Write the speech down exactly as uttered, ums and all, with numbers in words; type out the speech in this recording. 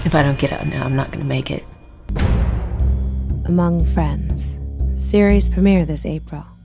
If I don't get out now, I'm not gonna make it. Among Friends. Series premiere this April.